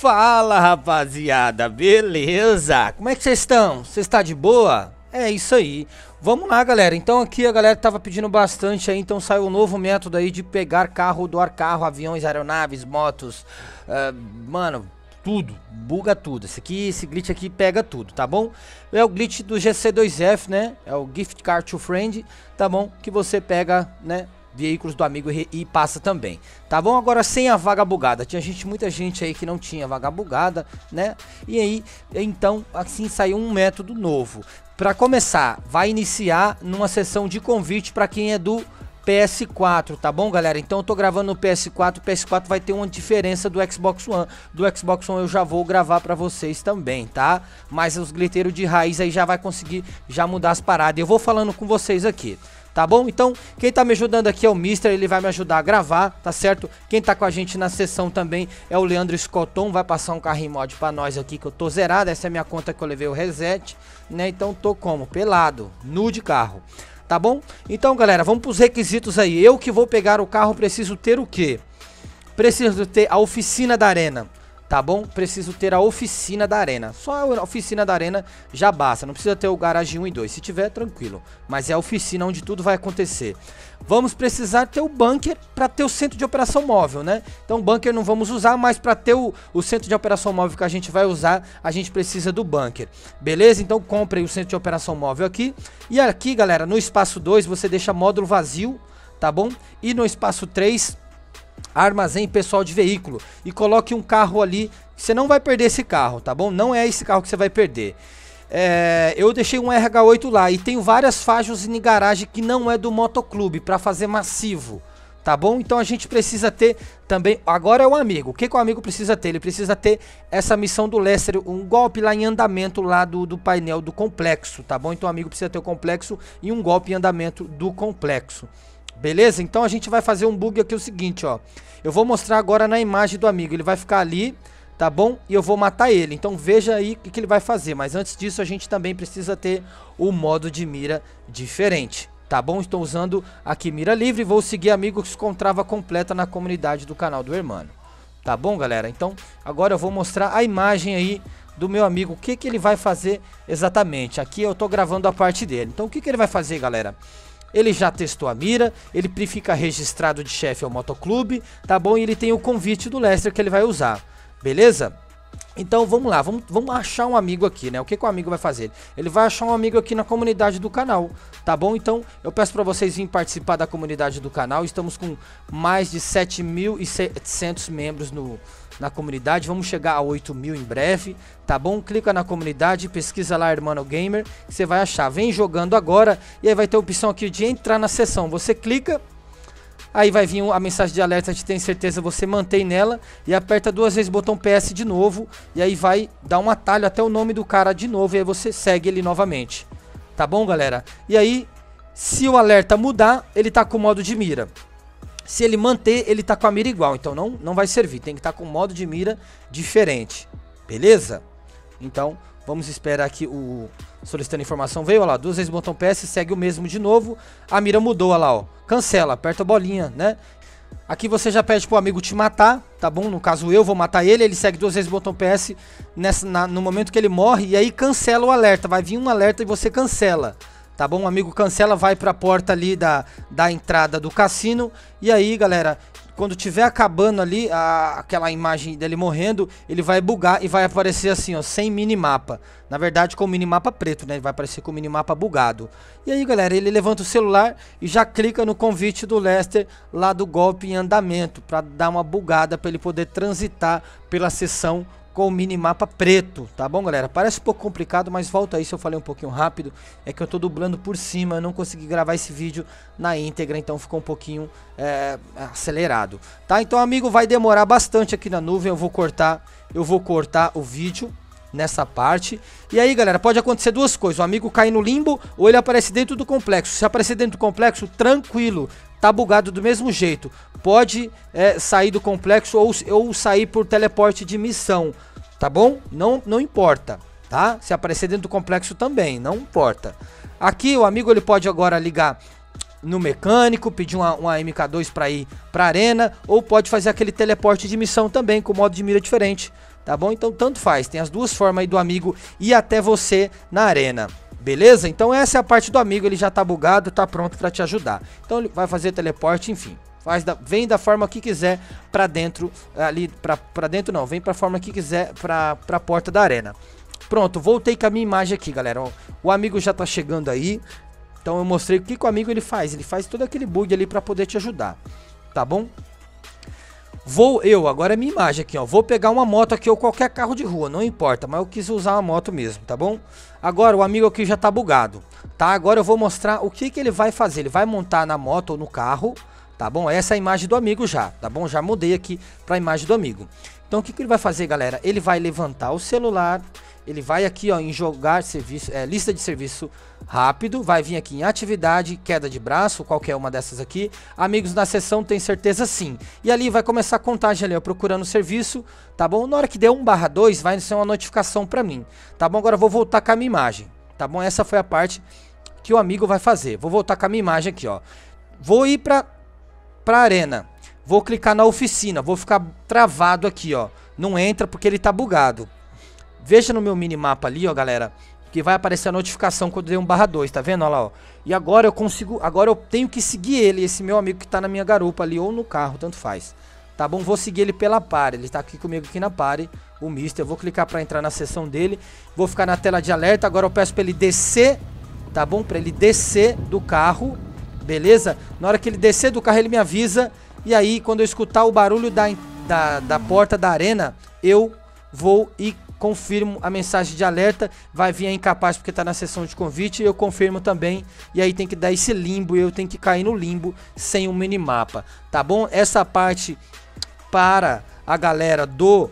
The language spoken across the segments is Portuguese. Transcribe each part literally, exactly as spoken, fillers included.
Fala, rapaziada, beleza? Como é que vocês estão? Vocês estão de boa? É isso aí. Vamos lá, galera. Então aqui a galera tava pedindo bastante aí, então saiu um novo método aí de pegar carro, doar carro, aviões, aeronaves, motos, uh, mano, tudo, buga tudo. Esse aqui, esse glitch aqui pega tudo, tá bom? É o glitch do G C dois F, né? É o Gift Card to Friend, tá bom? Que você pega, né, veículos do amigo e passa também, tá bom? Agora sem a vaga bugada, tinha gente, muita gente aí que não tinha vaga bugada, né? E aí, então, assim saiu um método novo. Para começar, vai iniciar numa sessão de convite para quem é do P S quatro, tá bom, galera? Então eu tô gravando no P S quatro, o P S quatro vai ter uma diferença do Xbox One. Do Xbox One eu já vou gravar pra vocês também, tá? Mas os gliteiros de raiz aí já vai conseguir já mudar as paradas. Eu vou falando com vocês aqui, tá bom? Então, quem tá me ajudando aqui é o Mister, ele vai me ajudar a gravar, tá certo? Quem tá com a gente na sessão também é o Leandro Scotton, vai passar um carrinho mod pra nós aqui, que eu tô zerado. Essa é a minha conta que eu levei o reset, né? Então tô como? Pelado, nu de carro. Tá bom? Então, galera, vamos para os requisitos aí. Eu que vou pegar o carro preciso ter o quê? Preciso ter a oficina da arena, tá bom? Preciso ter a oficina da arena. Só a oficina da arena já basta. Não precisa ter o garagem um e dois. Se tiver, tranquilo. Mas é a oficina onde tudo vai acontecer. Vamos precisar ter o bunker para ter o centro de operação móvel, né? Então, bunker não vamos usar, mas para ter o, o centro de operação móvel que a gente vai usar, a gente precisa do bunker. Beleza? Então, compre o centro de operação móvel aqui. E aqui, galera, no espaço dois, você deixa módulo vazio, tá bom? E no espaço três, armazém pessoal de veículo. E coloque um carro ali. Você não vai perder esse carro, tá bom? Não é esse carro que você vai perder. É, eu deixei um R H oito lá e tenho várias faixas em garagem que não é do motoclube para fazer massivo, tá bom? Então a gente precisa ter também, agora é o amigo, o que, que o amigo precisa ter? Ele precisa ter essa missão do Lester, um golpe lá em andamento lá do, do painel do complexo, tá bom? Então o amigo precisa ter o complexo e um golpe em andamento do complexo, beleza? Então a gente vai fazer um bug aqui, o seguinte, ó, eu vou mostrar agora na imagem do amigo, ele vai ficar ali, tá bom? E eu vou matar ele. Então veja aí o que, que ele vai fazer. Mas antes disso a gente também precisa ter o modo de mira diferente, tá bom? Estou usando aqui mira livre. Vou seguir amigos com trava completa na comunidade do canal do Hermano. Tá bom, galera? Então agora eu vou mostrar a imagem aí do meu amigo. O que, que ele vai fazer exatamente. Aqui eu tô gravando a parte dele. Então o que, que ele vai fazer, galera? Ele já testou a mira, ele fica registrado de chefe ao motoclube, tá bom? E ele tem o convite do Lester que ele vai usar. Beleza? Então vamos lá, vamos, vamos achar um amigo aqui, né? O que, que o amigo vai fazer? Ele vai achar um amigo aqui na comunidade do canal, tá bom? Então eu peço pra vocês virem participar da comunidade do canal. Estamos com mais de sete mil e setecentos membros no, na comunidade. Vamos chegar a oito mil em breve, tá bom? Clica na comunidade, pesquisa lá Hermano Gamer, que você vai achar. Vem jogando agora e aí vai ter a opção aqui de entrar na sessão. Você clica... Aí vai vir a mensagem de alerta de ter certeza, você mantém nela e aperta duas vezes o botão P S de novo. E aí vai dar um atalho até o nome do cara de novo e aí você segue ele novamente. Tá bom, galera? E aí, se o alerta mudar, ele tá com o modo de mira. Se ele manter, ele tá com a mira igual. Então não, não vai servir, tem que estar tá com o modo de mira diferente. Beleza? Então... vamos esperar aqui o solicitando informação veio, olha lá, duas vezes o botão P S, segue o mesmo de novo. A mira mudou, olha lá, ó. Cancela, aperta a bolinha, né? Aqui você já pede pro amigo te matar, tá bom? No caso eu vou matar ele, ele segue duas vezes o botão P S nessa, na, no momento que ele morre. E aí cancela o alerta, vai vir um alerta e você cancela. Tá bom? O amigo cancela, vai pra porta ali da, da entrada do cassino. E aí, galera... quando tiver acabando ali a, aquela imagem dele morrendo, ele vai bugar e vai aparecer assim, ó, sem minimapa. Na verdade, com o minimapa preto, né? Ele vai aparecer com o minimapa bugado. E aí, galera, ele levanta o celular e já clica no convite do Lester lá do golpe em andamento, para dar uma bugada para ele poder transitar pela sessão com o minimapa preto, tá bom, galera? Parece um pouco complicado, mas volta aí se eu falei um pouquinho rápido. É que eu tô dublando por cima, eu não consegui gravar esse vídeo na íntegra, então ficou um pouquinho é, acelerado, tá? Então, amigo, vai demorar bastante aqui na nuvem, eu vou cortar, eu vou cortar o vídeo nessa parte. E aí, galera, pode acontecer duas coisas: o amigo cair no limbo ou ele aparece dentro do complexo. Se aparecer dentro do complexo, tranquilo, tá bugado do mesmo jeito. Pode é, sair do complexo ou, ou sair por teleporte de missão, tá bom? Não, não importa, tá? Se aparecer dentro do complexo também, não importa. Aqui o amigo ele pode agora ligar no mecânico, pedir uma, uma M K dois para ir pra arena, ou pode fazer aquele teleporte de missão também com modo de mira diferente, tá bom? Então tanto faz, tem as duas formas aí do amigo ir até você na arena. Beleza? Então essa é a parte do amigo, ele já tá bugado, tá pronto pra te ajudar. Então ele vai fazer teleporte, enfim. Faz da, vem da forma que quiser pra dentro, ali, pra, pra dentro não, vem pra forma que quiser pra, pra porta da arena. Pronto, voltei com a minha imagem aqui, galera. Ó, o amigo já tá chegando aí. Então eu mostrei o que, que o amigo ele faz. Ele faz todo aquele bug ali pra poder te ajudar. Tá bom? Vou eu, agora é minha imagem aqui, ó. Vou pegar uma moto aqui ou qualquer carro de rua, não importa, mas eu quis usar uma moto mesmo, tá bom? Agora o amigo aqui já tá bugado, tá? Agora eu vou mostrar o que que ele vai fazer. Ele vai montar na moto ou no carro, tá bom? Essa é a imagem do amigo já, tá bom? Já mudei aqui pra imagem do amigo. Então o que que ele vai fazer, galera? Ele vai levantar o celular, ele vai aqui, ó, em jogar serviço, é, lista de serviço rápido, vai vir aqui em atividade, queda de braço, qualquer uma dessas aqui. Amigos na sessão, tem certeza sim. E ali vai começar a contagem ali, ó, procurando serviço, tá bom? Na hora que der um barra dois, vai ser uma notificação pra mim, tá bom? Agora eu vou voltar com a minha imagem, tá bom? Essa foi a parte que o amigo vai fazer. Vou voltar com a minha imagem aqui, ó. Vou ir pra, pra arena, vou clicar na oficina, vou ficar travado aqui, ó. Não entra porque ele tá bugado. Veja no meu minimapa ali, ó, galera, que vai aparecer a notificação quando der um barra dois, tá vendo? Olha lá, ó. E agora eu consigo, agora eu tenho que seguir ele, esse meu amigo que tá na minha garupa ali, ou no carro, tanto faz. Tá bom? Vou seguir ele pela party, ele tá aqui comigo aqui na party, o mister. Eu vou clicar pra entrar na sessão dele, vou ficar na tela de alerta, agora eu peço pra ele descer, tá bom? Pra ele descer do carro, beleza? Na hora que ele descer do carro, ele me avisa, e aí, quando eu escutar o barulho da, da, da porta da arena, eu vou e confirmo a mensagem de alerta, vai vir a incapaz porque tá na sessão de convite, eu confirmo também, e aí tem que dar esse limbo, eu tenho que cair no limbo sem um minimapa, tá bom? Essa parte para a galera do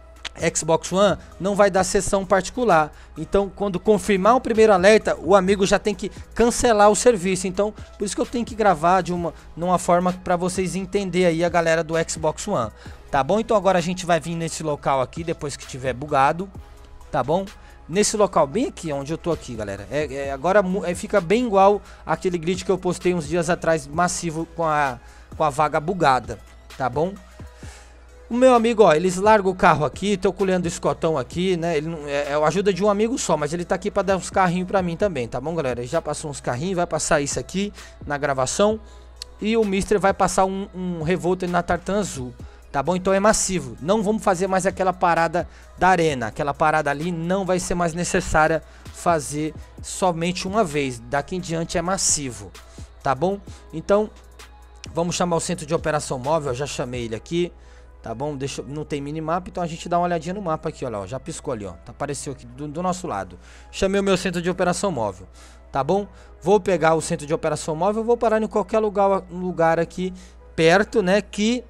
Xbox One não vai dar sessão particular, então quando confirmar o primeiro alerta, o amigo já tem que cancelar o serviço, então por isso que eu tenho que gravar de uma, numa forma para vocês entenderem aí a galera do Xbox One. Tá bom? Então agora a gente vai vir nesse local aqui, depois que tiver bugado, tá bom? Nesse local bem aqui, onde eu tô aqui, galera. É, é, agora é, fica bem igual aquele grid que eu postei uns dias atrás, massivo, com a, com a vaga bugada, tá bom? O meu amigo, ó, eles largam o carro aqui, tô colhendo o escotão aqui, né? Ele não, é, é a ajuda de um amigo só, mas ele tá aqui pra dar uns carrinhos pra mim também, tá bom, galera? Ele já passou uns carrinhos, vai passar isso aqui na gravação. E o mister vai passar um, um Revolter na Tartan Azul. Tá bom? Então é massivo. Não vamos fazer mais aquela parada da arena. Aquela parada ali não vai ser mais necessária fazer somente uma vez. Daqui em diante é massivo. Tá bom? Então, vamos chamar o centro de operação móvel. Eu já chamei ele aqui. Tá bom? Deixa, não tem minimapa, então a gente dá uma olhadinha no mapa aqui, ó, ó. Já piscou ali, ó. Tá, apareceu aqui do, do nosso lado. Chamei o meu centro de operação móvel. Tá bom? Vou pegar o centro de operação móvel. Vou parar em qualquer lugar, lugar aqui perto, né? Que...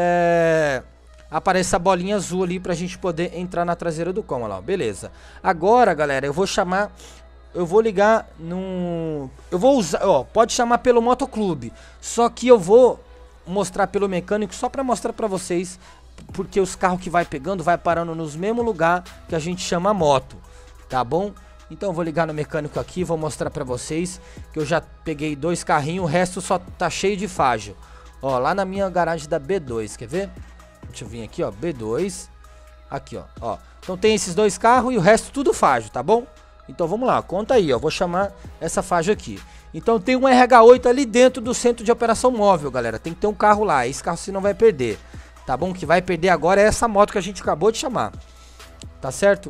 É, aparece a bolinha azul ali pra gente poder entrar na traseira do cão, olha lá, beleza. Agora, galera, eu vou chamar, eu vou ligar no, eu vou usar, ó, pode chamar pelo motoclube, só que eu vou mostrar pelo mecânico só pra mostrar pra vocês, porque os carros que vai pegando vai parando nos mesmos lugar que a gente chama moto, tá bom? Então eu vou ligar no mecânico aqui, vou mostrar pra vocês que eu já peguei dois carrinhos, o resto só tá cheio de fágio. Ó, lá na minha garagem da B dois, quer ver? Deixa eu vir aqui, ó, B dois. Aqui, ó, ó. Então tem esses dois carros e o resto tudo fágio, tá bom? Então vamos lá, conta aí, ó. Vou chamar essa fágio aqui. Então tem um R H oito ali dentro do centro de operação móvel, galera. Tem que ter um carro lá, esse carro você não vai perder. Tá bom? O que vai perder agora é essa moto que a gente acabou de chamar. Tá certo?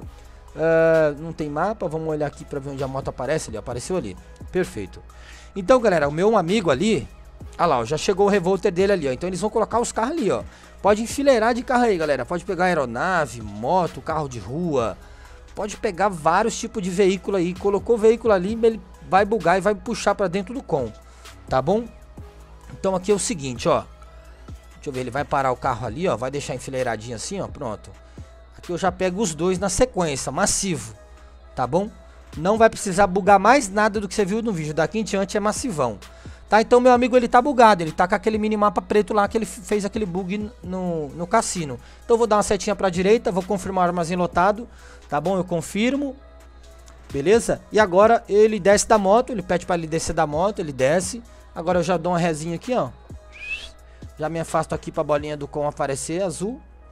Uh, não tem mapa, vamos olhar aqui pra ver onde a moto aparece ali. Apareceu ali, perfeito. Então, galera, o meu amigo ali... Ah lá, ó, já chegou o Revolter dele ali, ó. Então eles vão colocar os carros ali, ó. Pode enfileirar de carro aí, galera. Pode pegar aeronave, moto, carro de rua. Pode pegar vários tipos de veículo aí. Colocou o veículo ali, ele vai bugar e vai puxar pra dentro do com. Tá bom? Então aqui é o seguinte, ó. Deixa eu ver, ele vai parar o carro ali, ó. Vai deixar enfileiradinho assim, ó. Pronto. Aqui eu já pego os dois na sequência, massivo. Tá bom? Não vai precisar bugar mais nada do que você viu no vídeo. Daqui em diante é massivão. Tá, então meu amigo ele tá bugado, ele tá com aquele minimapa preto lá que ele fez aquele bug no, no cassino. Então eu vou dar uma setinha pra direita, vou confirmar o armazém lotado, tá bom? Eu confirmo, beleza? E agora ele desce da moto, ele pede pra ele descer da moto, ele desce. Agora eu já dou uma resinha aqui, ó. Já me afasto aqui pra bolinha do com aparecer, azul.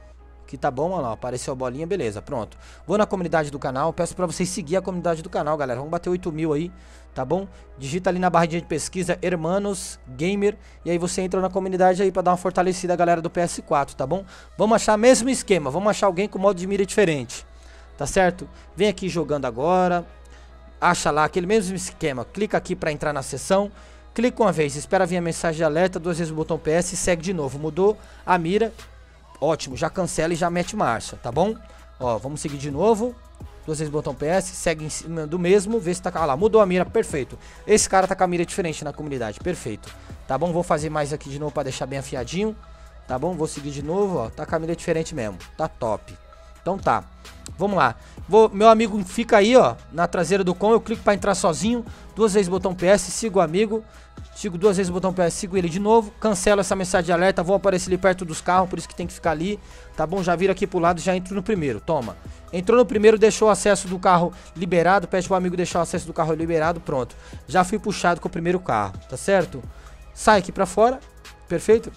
que tá bom, olha lá, apareceu a bolinha, beleza, pronto. Vou na comunidade do canal, peço pra vocês seguir a comunidade do canal, galera. Vamos bater oito mil aí, tá bom? Digita ali na barrinha de pesquisa Hermanos Gamer e aí você entra na comunidade aí pra dar uma fortalecida, galera do P S quatro, tá bom? Vamos achar mesmo esquema, vamos achar alguém com modo de mira diferente, tá certo? Vem aqui jogando agora, acha lá aquele mesmo esquema, clica aqui pra entrar na sessão, clica uma vez, espera vir a mensagem de alerta, duas vezes o botão P S e segue de novo. Mudou a mira, ótimo, já cancela e já mete marcha, tá bom? Ó, vamos seguir de novo, duas vezes o botão P S, segue em cima do mesmo, vê se tá... Ah lá, mudou a mira, perfeito. Esse cara tá com a mira diferente na comunidade, perfeito. Tá bom? Vou fazer mais aqui de novo pra deixar bem afiadinho, tá bom? Vou seguir de novo, ó, tá com a mira diferente mesmo, tá top. Então tá, vamos lá. Vou, meu amigo fica aí, ó, na traseira do com, eu clico pra entrar sozinho, duas vezes o botão P S, sigo o amigo, sigo duas vezes o botão P S, sigo ele de novo, cancelo essa mensagem de alerta, vou aparecer ali perto dos carros, por isso que tem que ficar ali, tá bom? Já vira aqui pro lado, já entro no primeiro, toma. Entrou no primeiro, deixou o acesso do carro liberado, pede pro amigo deixar o acesso do carro liberado, pronto. Já fui puxado com o primeiro carro, tá certo? Sai aqui pra fora, perfeito?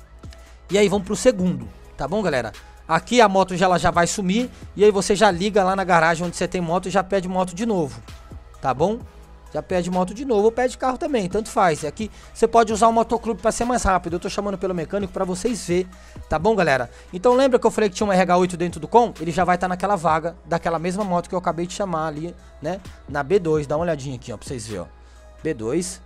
E aí vamos pro segundo, tá bom, galera? Aqui a moto já, ela já vai sumir e aí você já liga lá na garagem onde você tem moto e já pede moto de novo, tá bom? Já pede moto de novo ou pede carro também, tanto faz. Aqui você pode usar o motoclube para ser mais rápido, eu tô chamando pelo mecânico para vocês verem, tá bom, galera? Então lembra que eu falei que tinha um R H oito dentro do com? Ele já vai estar tá naquela vaga daquela mesma moto que eu acabei de chamar ali, né? Na B dois, dá uma olhadinha aqui, ó, pra vocês verem, ó. B dois,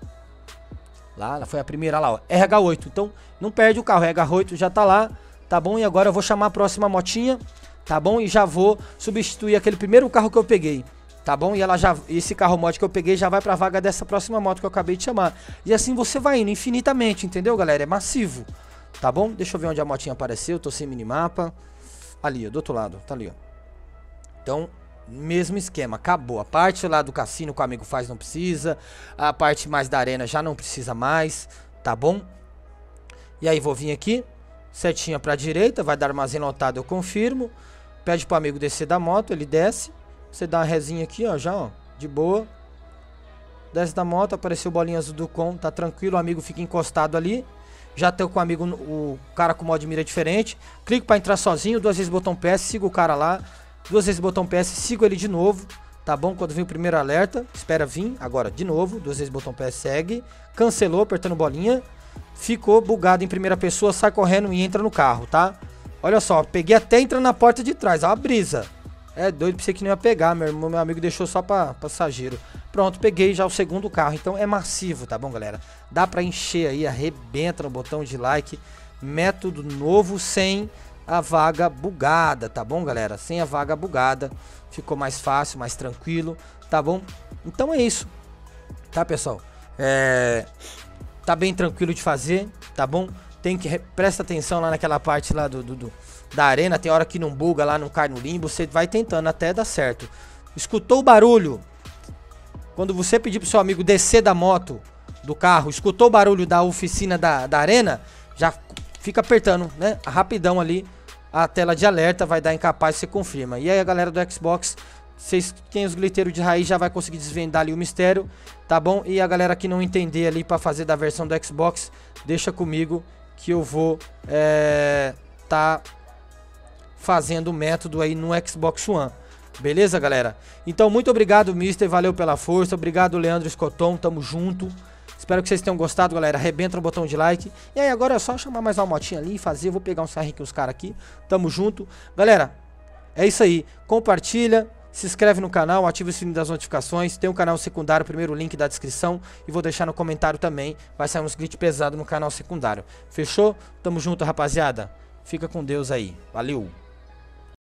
lá, ela foi a primeira lá, ó, R H oito, então não perde o carro, R H oito já tá lá. Tá bom? E agora eu vou chamar a próxima motinha, tá bom? E já vou substituir aquele primeiro carro que eu peguei, tá bom? E ela já, esse carro mod que eu peguei já vai pra vaga dessa próxima moto que eu acabei de chamar. E assim você vai indo infinitamente, entendeu, galera? É massivo, tá bom? Deixa eu ver onde a motinha apareceu, tô sem minimapa. Ali, ó, do outro lado, tá ali, ó. Então, mesmo esquema, acabou. A parte lá do cassino que o amigo faz não precisa, a parte mais da arena já não precisa mais, tá bom? E aí vou vir aqui. Setinha pra direita, vai dar armazém lotado, eu confirmo. Pede pro amigo descer da moto, ele desce. Você dá uma resinha aqui, ó, já, ó, de boa. Desce da moto, apareceu bolinha azul do com, tá tranquilo, o amigo fica encostado ali. Já tô com o amigo, o cara com modo de mira diferente. Clico pra entrar sozinho, duas vezes botão P S, sigo o cara lá. Duas vezes botão P S, sigo ele de novo. Tá bom? Quando vir o primeiro alerta, espera vir. Agora, de novo, duas vezes botão P S, segue. Cancelou, apertando bolinha. Ficou bugado em primeira pessoa, sai correndo e entra no carro, tá? Olha só, peguei até entrando na porta de trás, ó a brisa. É doido, pensei que não ia pegar, meu, irmão, meu amigo deixou só pra passageiro. Pronto, peguei já o segundo carro, então é massivo, tá bom, galera? Dá pra encher aí, arrebenta no botão de like. Método novo sem a vaga bugada, tá bom, galera? Sem a vaga bugada, ficou mais fácil, mais tranquilo, tá bom? Então é isso, tá, pessoal? É... Tá bem tranquilo de fazer, tá bom? Tem que... Presta atenção lá naquela parte lá do, do, do da arena. Tem hora que não buga lá, não cai no limbo. Você vai tentando até dar certo. Escutou o barulho? Quando você pedir pro seu amigo descer da moto, do carro, escutou o barulho da oficina da, da arena, já fica apertando, né? Rapidão ali. A tela de alerta vai dar incapaz, você confirma. E aí a galera do Xbox... Vocês têm os gliteiros de raiz, já vai conseguir desvendar ali o mistério, tá bom? E a galera que não entender ali pra fazer da versão do Xbox, deixa comigo que eu vou é, tá fazendo o método aí no Xbox One. Beleza, galera? Então, muito obrigado, mister, valeu pela força. Obrigado, Leandro Escoton, tamo junto. Espero que vocês tenham gostado, galera. Arrebenta no botão de like. E aí, agora é só chamar mais uma motinha ali e fazer. Eu vou pegar um sarrinho com os caras aqui. Tamo junto. Galera, é isso aí. Compartilha. Se inscreve no canal, ativa o sininho das notificações. Tem um canal secundário, primeiro link da descrição. E vou deixar no comentário também. Vai sair uns glitch pesados no canal secundário. Fechou? Tamo junto, rapaziada. Fica com Deus aí. Valeu!